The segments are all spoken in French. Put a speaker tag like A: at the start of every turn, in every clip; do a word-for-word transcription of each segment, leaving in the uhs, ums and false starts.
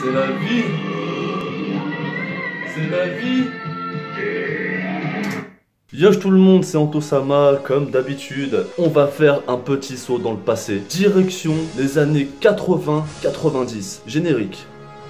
A: C'est la vie. C'est la vie. Yosh tout le monde, c'est Antosama, comme d'habitude. On va faire un petit saut dans le passé. Direction les années quatre-vingts quatre-vingt-dix. Générique.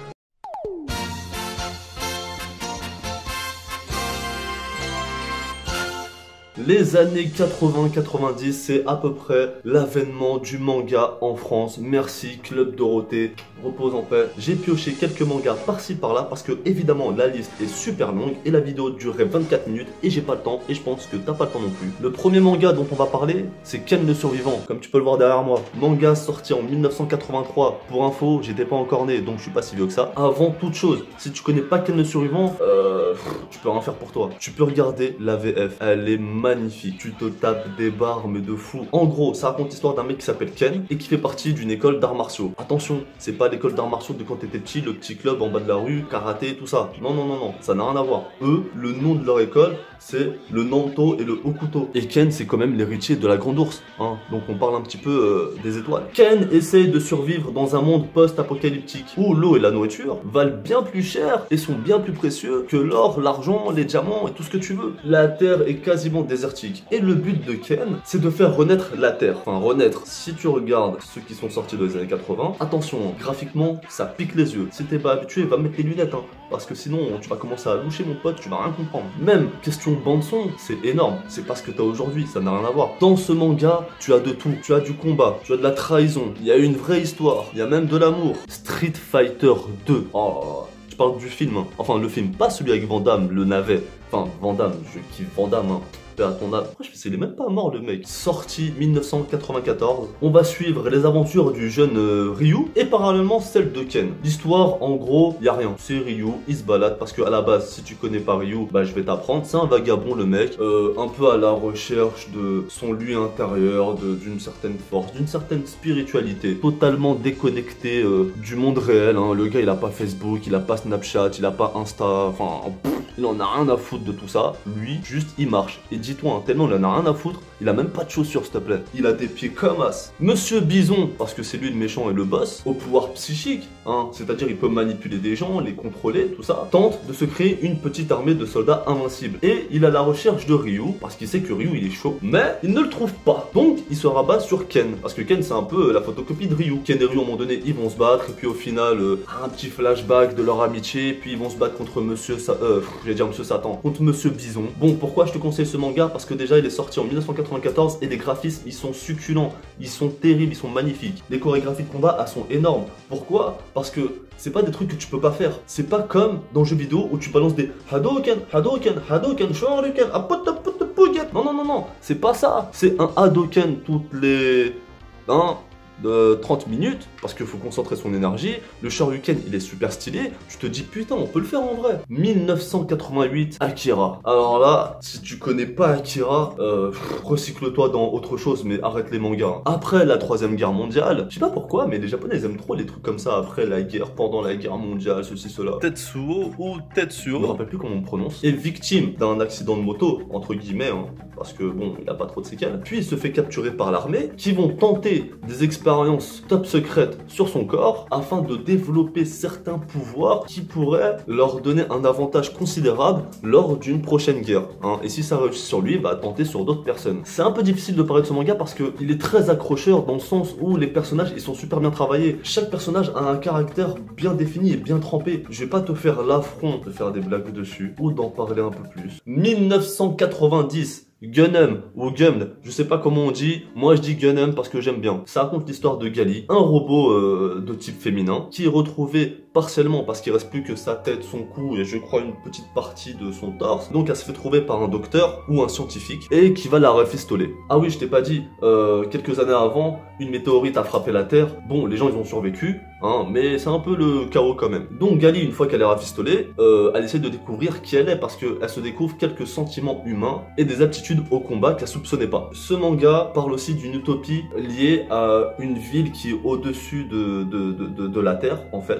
A: Les années quatre-vingts quatre-vingt-dix, c'est à peu près l'avènement du manga en France. Merci Club Dorothée, repose en paix. J'ai pioché quelques mangas par-ci par-là parce que évidemment la liste est super longue et la vidéo durerait vingt-quatre minutes et j'ai pas le temps et je pense que t'as pas le temps non plus. Le premier manga dont on va parler, c'est Ken le Survivant, comme tu peux le voir derrière moi. Manga sorti en mille neuf cent quatre-vingt-trois. Pour info, j'étais pas encore né donc je suis pas si vieux que ça. Avant toute chose, si tu connais pas Ken le Survivant, euh, tu peux rien faire pour toi. Tu peux regarder la V F, elle est magnifique. Magnifique, tu te tapes des barres mais de fou. En gros, ça raconte l'histoire d'un mec qui s'appelle Ken et qui fait partie d'une école d'arts martiaux. Attention, c'est pas l'école d'arts martiaux de quand t'étais petit, le petit club en bas de la rue, karaté, tout ça. Non, non, non, non, ça n'a rien à voir. Eux, le nom de leur école, c'est le Nanto et le Hokuto. Et Ken, c'est quand même l'héritier de la Grande Ourse, hein. Donc on parle un petit peu euh, des étoiles. Ken essaye de survivre dans un monde post-apocalyptique où l'eau et la nourriture valent bien plus cher et sont bien plus précieux que l'or, l'argent, les diamants et tout ce que tu veux. La terre est quasiment désertique. Et le but de Ken, c'est de faire renaître la terre. Enfin, renaître. Si tu regardes ceux qui sont sortis dans les années quatre-vingts, attention, hein, graphiquement, ça pique les yeux. Si t'es pas habitué, va mettre tes lunettes, hein, parce que sinon, tu vas commencer à loucher, mon pote, tu vas rien comprendre. Même question bande-son, c'est énorme. C'est pas ce que t'as aujourd'hui, ça n'a rien à voir. Dans ce manga, tu as de tout. Tu as du combat, tu as de la trahison, il y a une vraie histoire, il y a même de l'amour. Street Fighter deux. Oh, je parle du film, hein. Enfin, le film, pas celui avec Van Damme, le navet. Enfin, Van Damme, je kiffe Van Damme, hein. À ton âme. Pourquoi je fais, il est même pas mort le mec. Sorti mille neuf cent quatre-vingt-quatorze, on va suivre les aventures du jeune euh, Ryu et parallèlement celle de Ken. L'histoire, en gros, y a rien. C'est Ryu, il se balade parce que à la base, si tu connais pas Ryu, bah je vais t'apprendre. C'est un vagabond le mec, euh, un peu à la recherche de son lui intérieur, d'une certaine force, d'une certaine spiritualité, totalement déconnecté euh, du monde réel. Hein. Le gars, il a pas Facebook, il a pas Snapchat, il a pas Insta, enfin, pff, il en a rien à foutre de tout ça. Lui, juste, il marche. Et dis-toi, hein, tellement il en a rien à foutre, il a même pas de chaussures s'il te plaît. Il a des pieds comme as. Monsieur Bison, parce que c'est lui le méchant et le boss, au pouvoir psychique, hein, c'est-à-dire il peut manipuler des gens, les contrôler, tout ça, tente de se créer une petite armée de soldats invincibles. Et il a la recherche de Ryu, parce qu'il sait que Ryu il est chaud, mais il ne le trouve pas. Donc il se rabat sur Ken, parce que Ken c'est un peu la photocopie de Ryu. Ken et Ryu à un moment donné ils vont se battre, et puis au final, euh, un petit flashback de leur amitié, puis ils vont se battre contre Monsieur Sa euh, je vais dire Monsieur Satan, contre Monsieur Bison. Bon, pourquoi je te conseille ce manga? Parce que déjà il est sorti en mille neuf cent quatre-vingt-quatorze et les graphismes ils sont succulents, ils sont terribles, ils sont magnifiques. Les chorégraphies de combat elles sont énormes. Pourquoi? Parce que c'est pas des trucs que tu peux pas faire. C'est pas comme dans le jeu vidéo où tu balances des Hadouken, Hadouken, Hadouken, Shoryuken, Apotapotapugen. Non, non, non, non, c'est pas ça. C'est un Hadouken toutes les... Hein de trente minutes parce qu'il faut concentrer son énergie. Le Shoryuken il est super stylé, tu te dis putain on peut le faire en vrai. Mille neuf cent quatre-vingt-huit, Akira. Alors là, si tu connais pas Akira, euh, recycle-toi dans autre chose mais arrête les mangas. Après la troisième guerre mondiale, je sais pas pourquoi mais les japonais ils aiment trop les trucs comme ça. Après la guerre, pendant la guerre mondiale, ceci cela. Tetsuo ou Tetsuo, je me rappelle plus comment on prononce, est victime d'un accident de moto entre guillemets hein, parce que bon il a pas trop de séquelles. Puis il se fait capturer par l'armée qui vont tenter des expériences top secrète sur son corps afin de développer certains pouvoirs qui pourraient leur donner un avantage considérable lors d'une prochaine guerre hein. Et si ça réussit sur lui, il va tenter sur d'autres personnes. C'est un peu difficile de parler de ce manga parce qu'il est très accrocheur dans le sens où les personnages ils sont super bien travaillés. Chaque personnage a un caractère bien défini et bien trempé. Je vais pas te faire l'affront de faire des blagues dessus ou d'en parler un peu plus. mille neuf cent quatre-vingt-dix, Gun'em ou Gum, je sais pas comment on dit, moi je dis Gun'em parce que j'aime bien. Ça raconte l'histoire de Gali, un robot euh, de type féminin qui est retrouvé partiellement parce qu'il reste plus que sa tête, son cou et je crois une petite partie de son torse. Donc elle se fait trouver par un docteur ou un scientifique et qui va la refistoler. Ah oui, je t'ai pas dit, euh, quelques années avant, une météorite a frappé la Terre. Bon, les gens ils ont survécu, hein, mais c'est un peu le chaos quand même. Donc Gali, une fois qu'elle est rafistolée, euh, elle essaie de découvrir qui elle est parce qu'elle se découvre quelques sentiments humains et des aptitudes au combat qu'elle soupçonnait pas. Ce manga parle aussi d'une utopie liée à une ville qui est au-dessus de, de, de, de, de la Terre en fait, où euh,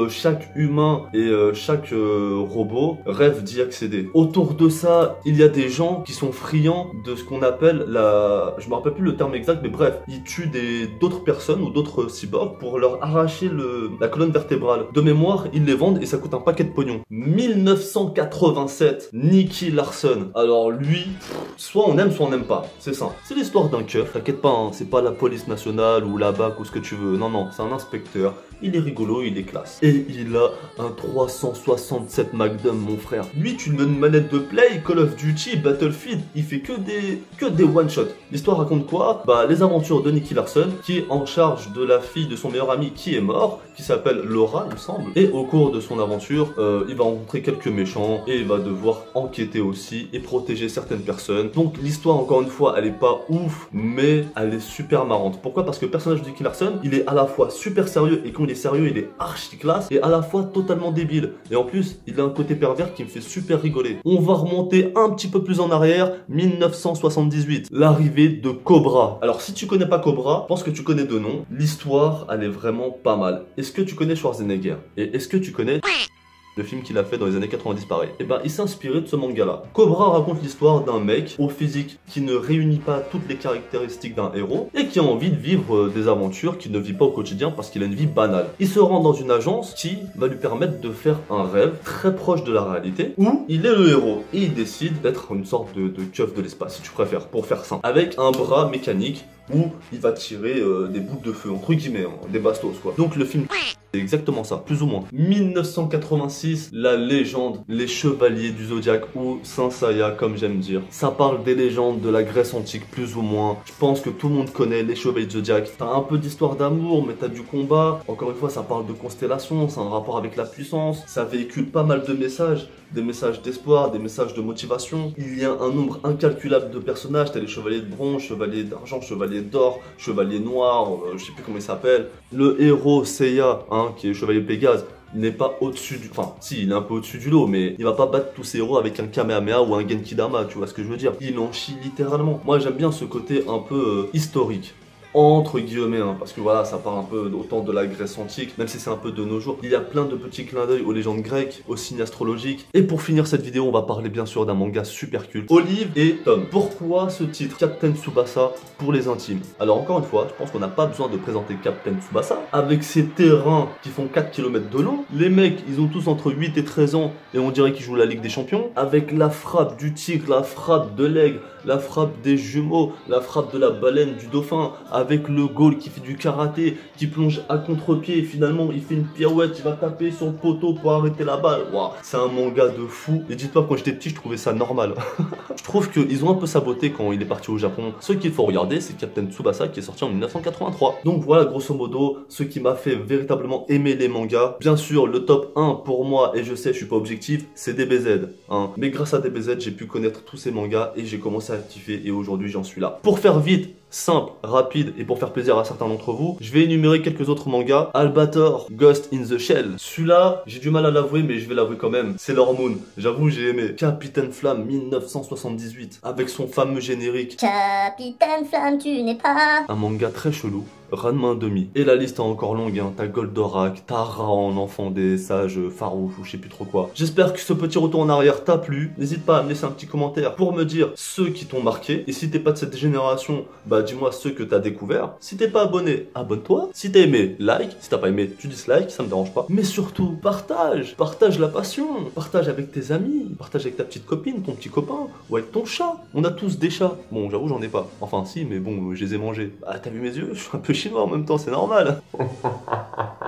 A: chaque humain et euh, chaque euh, robot rêve d'y accéder. Autour de ça, il y a des gens qui sont friands de ce qu'on appelle la... Je me rappelle plus le terme exact, mais bref, ils tuent des d'autres personnes ou d'autres cyborgs pour leur arracher le... la colonne vertébrale. De mémoire, ils les vendent et ça coûte un paquet de pognon. mille neuf cent quatre-vingt-sept, Nicky Larson. Alors lui, soit on aime, soit on n'aime pas. C'est ça. C'est l'histoire d'un keuf, t'inquiète pas, hein, c'est pas la police nationale ou la B A C ou ce que tu veux. Non, non, c'est un inspecteur. Il est rigolo, il est classe. Et il a un trois cent soixante-sept Magnum, mon frère. Lui, tu lui donnes une manette de play, Call of Duty, Battlefield, il fait que des que des one-shots. L'histoire raconte quoi? Bah, les aventures de Nicky Larson, qui est en charge de la fille de son meilleur ami qui est mort, qui s'appelle Laura, il me semble. Et au cours de son aventure, euh, il va rencontrer quelques méchants et il va devoir enquêter aussi et protéger certaines personnes. Donc l'histoire, encore une fois, elle est pas ouf, mais elle est super marrante. Pourquoi? Parce que le personnage de Nicky Larson, il est à la fois super sérieux et quand il est sérieux, il est archi classe et à la fois totalement débile. Et en plus, il a un côté pervers qui me fait super rigoler. On va remonter un petit peu plus en arrière, mille neuf cent soixante-dix-huit, l'arrivée de Cobra. Alors si tu connais pas Cobra, je pense que tu connais deux noms. L'histoire, elle est vraiment pas mal. Est-ce que tu connais Schwarzenegger? Et est-ce que tu connais le film qu'il a fait dans les années quatre-vingt-dix pareil? Et ben il s'est inspiré de ce manga là. Cobra raconte l'histoire d'un mec au physique qui ne réunit pas toutes les caractéristiques d'un héros et qui a envie de vivre des aventures qu'il ne vit pas au quotidien parce qu'il a une vie banale. Il se rend dans une agence qui va lui permettre de faire un rêve très proche de la réalité où il est le héros et il décide d'être une sorte de, de keuf de l'espace si tu préfères, pour faire simple, avec un bras mécanique où il va tirer euh, des boules de feu, entre guillemets, hein, des bastos quoi. Donc le film, c'est exactement ça, plus ou moins. mille neuf cent quatre-vingt-six, la légende, les chevaliers du Zodiaque, ou Saint Seiya comme j'aime dire. Ça parle des légendes de la Grèce antique, plus ou moins. Je pense que tout le monde connaît les chevaliers du Zodiaque. T'as un peu d'histoire d'amour, mais t'as du combat. Encore une fois, ça parle de constellations, c'est un rapport avec la puissance. Ça véhicule pas mal de messages. Des messages d'espoir, des messages de motivation. Il y a un nombre incalculable de personnages. T'as les chevaliers de bronze, chevaliers d'argent, chevaliers d'or, chevaliers noirs, euh, je sais plus comment il s'appelle. Le héros Seiya, hein, qui est le chevalier Pégase, il n'est pas au-dessus du... Enfin, si, il est un peu au-dessus du lot, mais il va pas battre tous ses héros avec un Kamehameha ou un Genki Dama, tu vois ce que je veux dire. Il en chie littéralement. Moi, j'aime bien ce côté un peu euh, historique. Entre guillemets, hein, parce que voilà, ça parle un peu autant de la Grèce antique, même si c'est un peu de nos jours. Il y a plein de petits clins d'œil aux légendes grecques, aux signes astrologiques. Et pour finir cette vidéo, on va parler bien sûr d'un manga super culte, Olive et Tom. Pourquoi ce titre, Captain Tsubasa pour les intimes? Alors encore une fois, je pense qu'on n'a pas besoin de présenter Captain Tsubasa. Avec ses terrains qui font quatre kilomètres de long, les mecs, ils ont tous entre huit et treize ans et on dirait qu'ils jouent la Ligue des Champions. Avec la frappe du tigre, la frappe de l'aigle, la frappe des jumeaux, la frappe de la baleine, du dauphin, avec le Gaul qui fait du karaté, qui plonge à contre-pied et finalement il fait une pirouette, il va taper sur le poteau pour arrêter la balle. Waouh, c'est un manga de fou. Et dites-moi, quand j'étais petit, je trouvais ça normal. Je trouve qu'ils ont un peu saboté quand il est parti au Japon. Ce qu'il faut regarder, c'est Captain Tsubasa qui est sorti en mille neuf cent quatre-vingt-trois. Donc voilà, grosso modo, ce qui m'a fait véritablement aimer les mangas. Bien sûr, le top un pour moi, et je sais, je suis pas objectif, c'est D B Z. Hein. Mais grâce à D B Z, j'ai pu connaître tous ces mangas et j'ai commencé à kiffer et aujourd'hui j'en suis là. Pour faire vite, simple, rapide et pour faire plaisir à certains d'entre vous, je vais énumérer quelques autres mangas. Albator, Ghost in the Shell. Celui-là, j'ai du mal à l'avouer, mais je vais l'avouer quand même. Sailor Moon, j'avoue, j'ai aimé. Capitaine Flamme, mille neuf cent soixante-dix-huit, avec son fameux générique.
B: Capitaine Flamme, tu n'es pas...
A: Un manga très chelou. Ranma demi. Et la liste est encore longue, hein. T'as Goldorak, t'as Raon, enfant des sages farouches ou je sais plus trop quoi. J'espère que ce petit retour en arrière t'a plu. N'hésite pas à me laisser un petit commentaire pour me dire ceux qui t'ont marqué. Et si t'es pas de cette génération, bah dis-moi ceux que t'as découvert. Si t'es pas abonné, abonne-toi. Si t'as aimé, like. Si t'as pas aimé, tu dislike, ça me dérange pas. Mais surtout, partage. Partage la passion. Partage avec tes amis. Partage avec ta petite copine, ton petit copain. Ou avec ton chat. On a tous des chats. Bon, j'avoue, j'en ai pas. Enfin si, mais bon, je les ai mangés. Bah t'as vu mes yeux? Je suis un peu chinois en même temps, c'est normal.